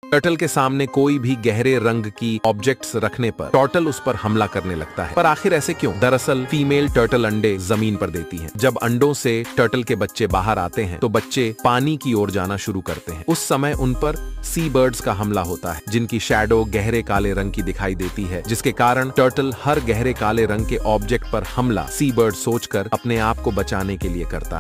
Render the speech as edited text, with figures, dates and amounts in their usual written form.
Turtle के सामने कोई भी गहरे रंग की ऑब्जेक्ट्स रखने पर टर्टल उस पर हमला करने लगता है। पर आखिर ऐसे क्यों? दरअसल फीमेल टर्टल अंडे जमीन पर देती हैं। जब अंडों से टर्टल के बच्चे बाहर आते हैं तो बच्चे पानी की ओर जाना शुरू करते हैं। उस समय उन पर सी बर्ड्स का हमला होता है, जिनकी शैडो गहरे काले रंग की दिखाई देती है, जिसके कारण टर्टल हर गहरे काले रंग के ऑब्जेक्ट पर हमला सी बर्ड सोचकर अपने आप को बचाने के लिए करता है।